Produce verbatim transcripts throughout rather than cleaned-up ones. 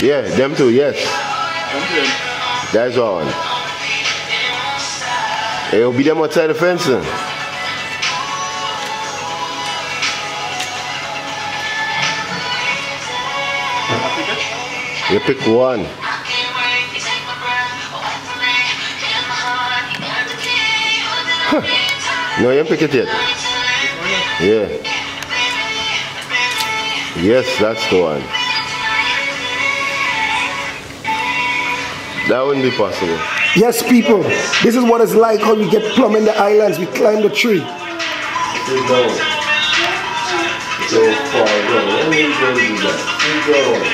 Yeah, them two, yes. That's one. Hey, you'll be them outside the fence then. You pick one. Huh. No, you pick it yet. Yeah. Yes, that's the one. That wouldn't be possible. Yes, people. This is what it's like how we get plum in the islands. We climb the tree. Sit down. So far down. Let me go do that. Sit down.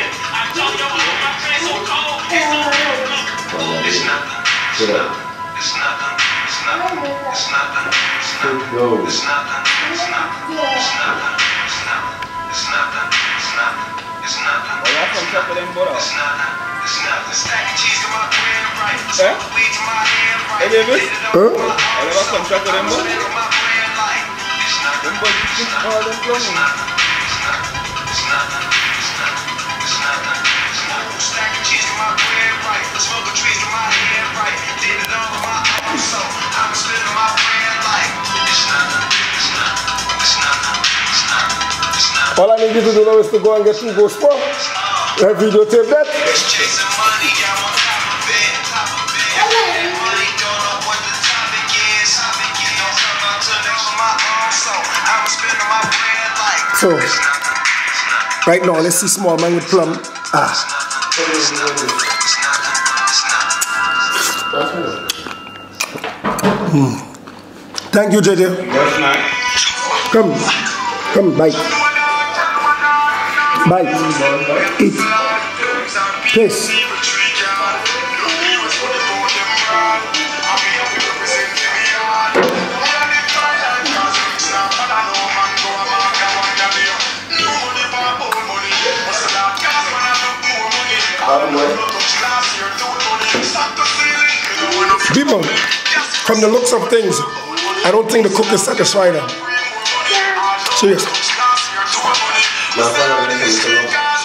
It's nothing. Sit up. It's nothing. It's nothing. It's nothing. It's Sit nothing. down. It's nothing. It's nothing. It's nothing. It's nothing. It's nothing. It's nothing. It's nothing. Olha lá como tá podendo embora. It's nothing. It's nothing. Stack of cheese to my bread right. É? Smoke weed to my hand right. É bebê? Huh? Olha lá como tá podendo embora. Spending my bread like. It's nothing. Vamos botar isso para lá dentro. It's nothing. It's nothing. It's nothing. It's nothing. It's nothing. It's nothing. Stack of cheese to my bread right. Smoke trees to my hand right. Did it all on my own, so I'm spending my bread like. It's nothing. It's nothing. It's nothing. It's nothing. It's nothing. All I need you to do now is to go and get two ghost pop. I videotape that. Chasing money, I'm on top of it, top of it. That money don't know what the topic is. Topic is don't come out to next on my own, so I'm spending my bread like. So, It's nothing. It's nothing. right now, let's see small man with plum. Ah. It's nothing. It's nothing. It's nothing. Thank you, J J. That's not. Come. Come, bite. Bite. Eat. Taste. People, from the looks of things, I don't think the cook is satisfied. Serious. My father,